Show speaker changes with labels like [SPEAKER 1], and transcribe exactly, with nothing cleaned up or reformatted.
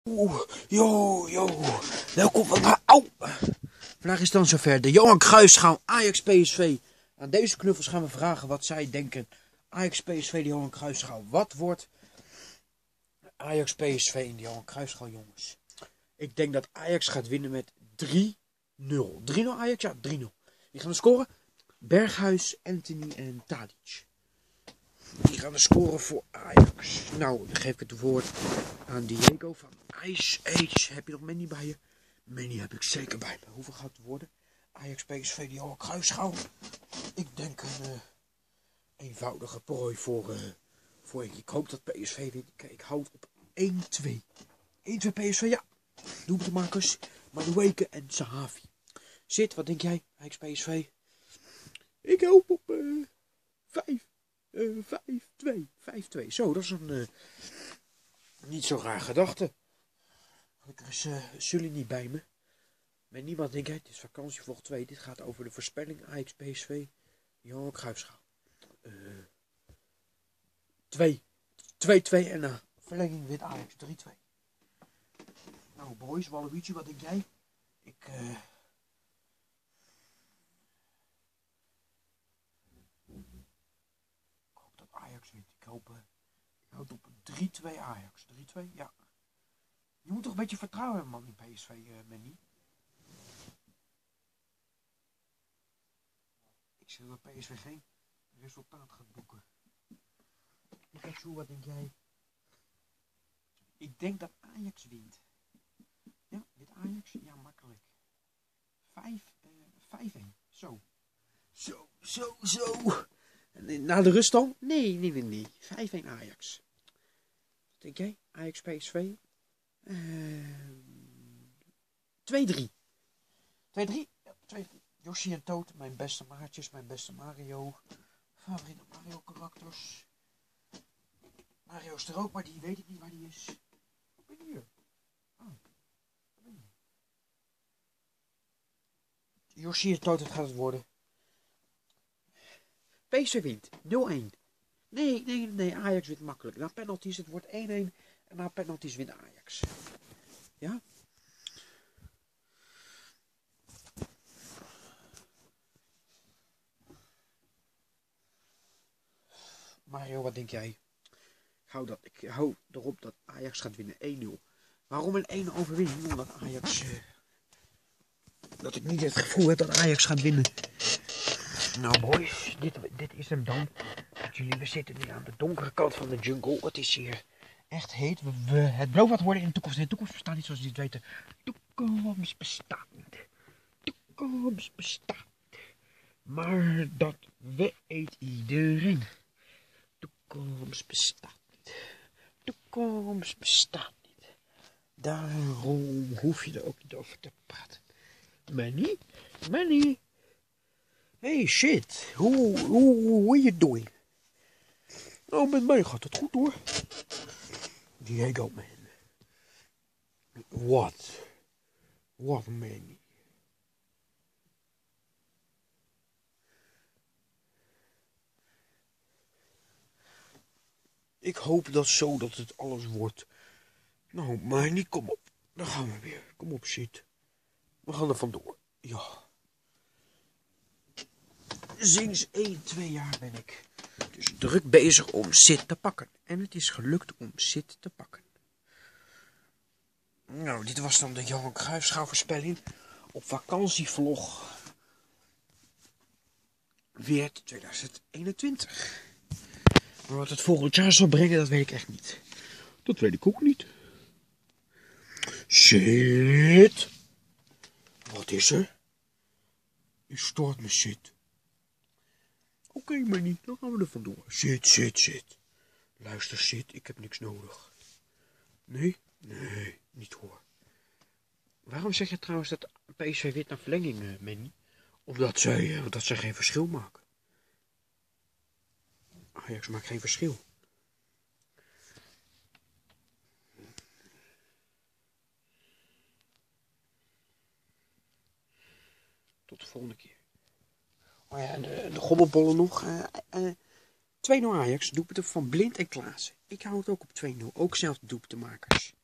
[SPEAKER 1] Oeh, yo, yo, welkom vandaag. Au! Vandaag is het dan zover. De Johan Cruijffschaal Ajax P S V. Aan deze knuffels gaan we vragen wat zij denken. Ajax P S V, de Johan Cruijffschaal. Wat wordt Ajax P S V in de Johan Cruijffschaal, jongens? Ik denk dat Ajax gaat winnen met drie nul. drie nul Ajax? Ja, drie nul. Die gaan er scoren. Berghuis, Anthony en Tadic. Die gaan er scoren voor Ajax. Nou, dan geef ik het woord aan Diego van Ice Age. Heb je nog Manny bij je? Manny heb ik zeker bij me. Hoeveel gaat het worden? Ajax P S V, die Johan Cruijffschaal. Ik denk een uh, eenvoudige prooi voor, uh, voor ik. Ik hoop dat P S V wint. Ik, ik houd op één twee. één twee P S V, ja. Doelpuntenmakers, Madueke en Sahavi. Zit, wat denk jij? Ajax P S V. Ik hoop op uh, vijf. Uh, vijf twee. vijf twee. Zo, dat is een uh, niet zo raar gedachte. Gelukkig is uh, Sully niet bij me. Met niemand denk ik, het is vakantievlog twee. Dit gaat over de voorspelling Ajax P S V. Johan Cruijffschaal. Uh, twee. twee twee en na verlenging wint Ajax drie twee. Nou boys, Waluigi, wat denk jij? Ik... Uh, Ajax wint. Ik hoop, uh, ik houd op drie twee Ajax. drie twee, ja. Je moet toch een beetje vertrouwen hebben, man, in P S V, uh, Manny. Ik zeg dat P S V geen resultaat gaat boeken. Ik ga zo, wat denk jij? Ik denk dat Ajax wint. Ja, dit Ajax? Ja, makkelijk. vijf één. Zo. Zo, zo, zo. Na de rust dan? Nee, nee, nee, nee. vijf één Ajax. Wat denk jij? Ajax P S V? Uh, twee drie. twee drie? Ja, twee drie. Yoshi en Toot, mijn beste maatjes, mijn beste Mario. Favoriete Mario karakters. Mario is er ook, maar die weet ik niet waar die is. Ik ben hier. Oh, ben je. Yoshi en Toot, het gaat het worden. P S V wint nul één. Nee, nee, nee, Ajax wint makkelijk. Na penalties, het wordt één één. En na penalties wint Ajax. Ja? Mario, wat denk jij? Ik hou, dat, ik hou erop dat Ajax gaat winnen één nul. Waarom een één overwinning? Omdat Ajax... Uh, dat ik niet het gevoel heb dat Ajax gaat winnen. Nou boys, dit, dit is hem dan. Jullie, we zitten nu aan de donkere kant van de jungle. Het is hier echt heet. We, we, het belooft wat worden in de toekomst. De toekomst bestaat niet zoals jullie het weten. Toekomst bestaat niet. Toekomst bestaat niet. Maar dat weet iedereen. Toekomst bestaat niet. Toekomst bestaat niet. Daarom hoef je er ook niet over te praten. Manny? Manny? Hey shit, hoe, hoe, hoe are you doing? Nou, met mij gaat het goed hoor. Diego, man. What? What, man? Ik hoop dat zo dat het alles wordt. Nou, maar niet, kom op. Dan gaan we weer. Kom op, shit. We gaan er vandoor. Ja. Sinds één, twee jaar ben ik dus druk bezig om Sid te pakken. En het is gelukt om Sid te pakken. Nou, dit was dan de Johan Cruijffschaal voorspelling op vakantievlog weer tweeduizend eenentwintig. Maar wat het volgend jaar zal brengen, dat weet ik echt niet. Dat weet ik ook niet. Sid! Wat is er? U stoort me, Sid. Oké, okay, maar niet. Dan gaan we er vandoor. Zit, zit, zit. Luister, zit. Ik heb niks nodig. Nee? Nee, niet hoor. Waarom zeg je trouwens dat P S V wint naar verlenging, uh, Manny? Omdat zij, uh, omdat zij geen verschil maken. Ajax maakt geen verschil. Tot de volgende keer. Oh ja, en de, de gobbelbollen nog. Uh, uh, twee nul Ajax, doelpunten van Blind en Klaassen. Ik hou het ook op twee nul. Ook zelf de doelpuntenmakers.